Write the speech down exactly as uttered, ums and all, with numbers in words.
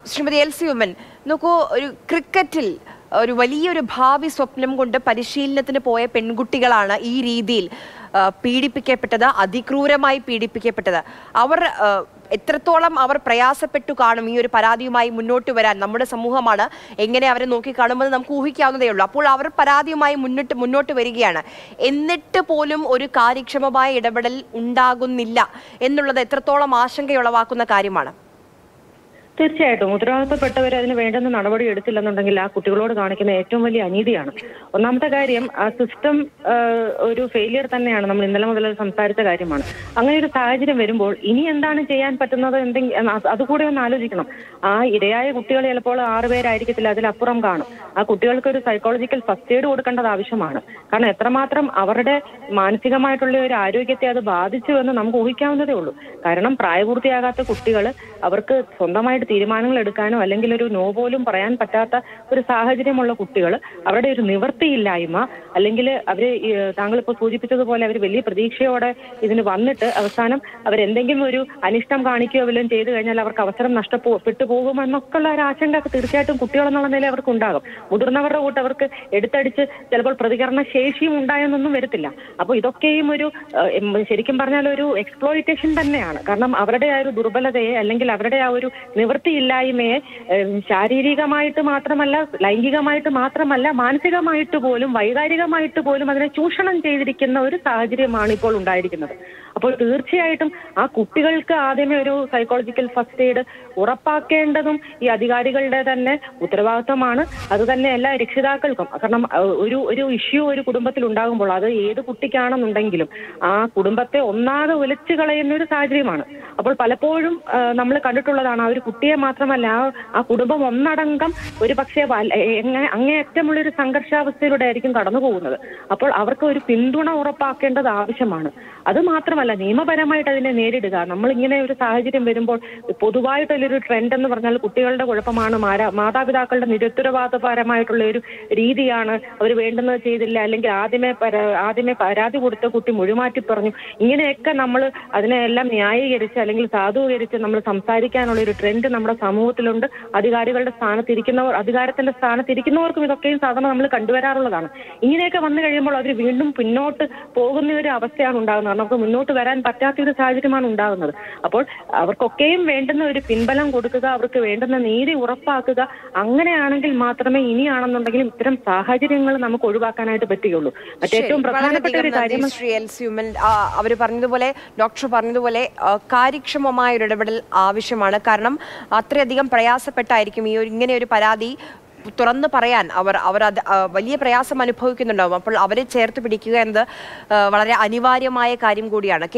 Shrimati L C Oommen, നോക്കൂ, ഒരു ക്രിക്കറ്റിൽ ഒരു വലിയൊരു ഭാവി സ്വപ്നം കൊണ്ട് പരിശീലനത്തിന് പോയ പെൺകുട്ടികളാണ് ഈ രീതിയിൽ പീഡിപ്പിക്കപ്പെട്ടത്, അതിക്രൂരമായി പീഡിപ്പിക്കപ്പെട്ടത്. അവർ എത്രത്തോളം അവർ പ്രയാസപ്പെട്ടു കാണും ഈ ഒരു പരാതിയുമായി മുന്നോട്ട് വരാൻ. നമ്മുടെ സമൂഹമാണ് എങ്ങനെ അവരെ നോക്കിക്കാണുമെന്ന് നമുക്ക് ഊഹിക്കാവുന്നതേ ഉള്ളൂ. അപ്പോൾ അവർ പരാതിയുമായി മുന്നിട്ട് മുന്നോട്ട് വരികയാണ്. എന്നിട്ട് പോലും ഒരു കാര്യക്ഷമമായ ഇടപെടൽ ഉണ്ടാകുന്നില്ല എന്നുള്ളത് എത്രത്തോളം ആശങ്കയുളവാക്കുന്ന കാര്യമാണ്. തീർച്ചയായിട്ടും ഉത്തരവാദിത്തപ്പെട്ടവർ അതിന് വേണ്ടുന്ന നടപടി എടുത്തില്ലെന്നുണ്ടെങ്കിൽ ആ കുട്ടികളോട് കാണിക്കുന്ന ഏറ്റവും വലിയ അനീതിയാണ്. ഒന്നാമത്തെ കാര്യം, ആ സിസ്റ്റം ഒരു ഫെയിലിയർ തന്നെയാണ്. നമ്മൾ ഇന്നലെ മുതൽ സംസാരിച്ച കാര്യമാണ്. അങ്ങനെ ഒരു സാഹചര്യം വരുമ്പോൾ ഇനി എന്താണ് ചെയ്യാൻ പറ്റുന്നത് എന്തെങ്കിലും അതുകൂടെ ഒന്ന് ആലോചിക്കണം. ആ ഇരയായ കുട്ടികൾ ചിലപ്പോൾ ആറുപേരായിരിക്കത്തില്ല, അതിലപ്പുറം കാണും. ആ കുട്ടികൾക്ക് ഒരു സൈക്കോളജിക്കൽ ഫസ്റ്റ് എയ്ഡ് കൊടുക്കേണ്ടത് ആവശ്യമാണ്. കാരണം എത്രമാത്രം അവരുടെ മാനസികമായിട്ടുള്ള ഒരു ആരോഗ്യത്തെ അത് ബാധിച്ചു എന്ന് നമുക്ക് ഊഹിക്കാവുന്നതേ ഉള്ളൂ. കാരണം പ്രായപൂർത്തിയാകാത്ത കുട്ടികൾ അവർക്ക് സ്വന്തമായിട്ട് തീരുമാനങ്ങൾ എടുക്കാനോ അല്ലെങ്കിൽ ഒരു നോ പോലും പറയാൻ പറ്റാത്ത ഒരു സാഹചര്യമുള്ള കുട്ടികൾ, അവരുടെ ഒരു നിവൃത്തിയില്ലായ്മ, അല്ലെങ്കിൽ അവര് താങ്കളിപ്പോൾ സൂചിപ്പിച്ചതുപോലെ അവർ വലിയ പ്രതീക്ഷയോടെ ഇതിന് വന്നിട്ട് അവസാനം അവരെന്തെങ്കിലും ഒരു അനിഷ്ടം കാണിക്കുകയോ വല്ലതും ചെയ്തു കഴിഞ്ഞാൽ അവർക്ക് അവസരം നഷ്ടപ്പെട്ടു പോകുമെന്നൊക്കെയുള്ള ഒരു ആശങ്ക തീർച്ചയായിട്ടും കുട്ടികളെന്നുള്ള നിലയിൽ അവർക്ക് ഉണ്ടാകും. മുതിർന്നവരുടെ കൂട്ട് അവർക്ക് എടുത്തടിച്ച് ചിലപ്പോൾ പ്രതികരണ ശേഷിയും ഉണ്ടായെന്നൊന്നും വരത്തില്ല. അപ്പോൾ ഇതൊക്കെയും ഒരു ശരിക്കും പറഞ്ഞാൽ ഒരു എക്സ്പ്ലോയിറ്റേഷൻ തന്നെയാണ്. കാരണം അവരുടെ ആ ഒരു ദുർബലതയെ അല്ലെങ്കിൽ അവരുടെ ആ ഒരു നിവൃത്തിയില്ലായ്മയെ ശാരീരികമായിട്ട് മാത്രമല്ല, ലൈംഗികമായിട്ട് മാത്രമല്ല, മാനസികമായിട്ട് പോലും വൈകാരികമായിട്ട് പോലും അതിനെ ചൂഷണം ചെയ്തിരിക്കുന്ന ഒരു സാഹചര്യമാണ് ഇപ്പോൾ ഉണ്ടായിരിക്കുന്നത്. അപ്പോൾ തീർച്ചയായിട്ടും ആ കുട്ടികൾക്ക് ആദ്യമേ ഒരു സൈക്കോളജിക്കൽ ഫസ്റ്റ് എയ്ഡ് ഉറപ്പാക്കേണ്ടതും ഈ അധികാരികളുടെ തന്നെ ഉത്തരവാദിത്തമാണ്. അത് തന്നെ എല്ലാ രക്ഷിതാക്കൾക്കും. കാരണം ഒരു ഒരു ഇഷ്യൂ ഒരു കുടുംബത്തിൽ ഉണ്ടാകുമ്പോൾ അത് ഏത് കുട്ടിക്കാണെന്നുണ്ടെങ്കിലും ആ കുടുംബത്തെ ഒന്നാകെ ഒലിച്ചു കളയുന്ന ഒരു സാഹചര്യമാണ്. അപ്പോൾ പലപ്പോഴും നമ്മൾ കണ്ടിട്ടുള്ളതാണ്, ആ ഒരു കുട്ടിയെ മാത്രമല്ല ആ കുടുംബം ഒന്നടങ്കം ഒരു പക്ഷേ അങ്ങേയറ്റമുള്ളൊരു സംഘർഷാവസ്ഥയിലൂടെ ആയിരിക്കും കടന്നു പോകുന്നത്. അപ്പോൾ അവർക്ക് ഒരു പിന്തുണ ഉറപ്പാക്കേണ്ടത് ആവശ്യമാണ്. അത് മാത്രമല്ല, നിയമപരമായിട്ട് അതിനെ നേരിടുക. നമ്മൾ ഇങ്ങനെ ഒരു സാഹചര്യം വരുമ്പോൾ പൊതുവായിട്ടുള്ളൊരു ട്രെൻഡ് എന്ന് പറഞ്ഞാൽ കുട്ടികളുടെ കുഴപ്പമാണ്, മാതാപിതാക്കളുടെ നിരുത്തരവാദപരമായിട്ടുള്ള ഒരു രീതിയാണ്, അവർ വേണ്ടുന്നത് ചെയ്തില്ല, അല്ലെങ്കിൽ ആദ്യമേ ആദ്യമേ പരാതി കൊടുത്ത കുട്ടി മൊഴിമാറ്റി പറഞ്ഞു, ഇങ്ങനെയൊക്കെ നമ്മൾ അതിനെല്ലാം ന്യായീകരിച്ച് അല്ലെങ്കിൽ സാധൂകരിച്ച് നമ്മൾ സംസാരിക്കാനുള്ള ഒരു ട്രെൻഡ് നമ്മുടെ സമൂഹത്തിലുണ്ട്. അധികാരികളുടെ സ്ഥാനത്തിരിക്കുന്നവർ അധികാരത്തിന്റെ സ്ഥാനത്തിരിക്കുന്നവർക്കും ഇതൊക്കെയും സാധാരണ നമ്മൾ കണ്ടുവരാറുള്ളതാണ്. ഇങ്ങനെയൊക്കെ വന്നു കഴിയുമ്പോൾ അവർ വീണ്ടും പിന്നോട്ട് പോകുന്ന ഒരു അവസ്ഥയാണ് ഉണ്ടാകുന്നത്. നമുക്ക് മുന്നോട്ട് വരാൻ പറ്റാത്ത ഒരു സാഹചര്യമാണ് ഉണ്ടാകുന്നത്. അപ്പോൾ അവർക്കൊക്കെയും വേണ്ടുന്ന ഒരു പിൻബലം കൊടുക്കുക, അവർക്ക് വേണ്ടുന്ന നീതി ഉറപ്പാക്കുക. അങ്ങനെയാണെങ്കിൽ മാത്രമേ ഇനിയാണെന്നുണ്ടെങ്കിലും ഇത്തരം സാഹചര്യങ്ങൾ നമുക്ക് ഒഴിവാക്കാനായിട്ട് പറ്റുകയുള്ളൂ. മറ്റേറ്റവും പ്രധാനപ്പെട്ട ഒരു കാര്യം, അവർ പറഞ്ഞതുപോലെ, ഡോക്ടർ പറഞ്ഞതുപോലെ കാര്യക്ഷമമായ ഒരു ഇടപെടൽ ആവശ്യമാണ്. കാരണം അത്രയധികം പ്രയാസപ്പെട്ടായിരിക്കും ഈ ഒരു ഇങ്ങനെ ഒരു പരാതി തുറന്നു പറയാൻ അവർ അവർ അത് വലിയ പ്രയാസം അനുഭവിക്കുന്നുണ്ടാവും. അപ്പോൾ അവരെ ചേർത്ത് പിടിക്കുക എന്നത് വളരെ അനിവാര്യമായ കാര്യം കൂടിയാണ്.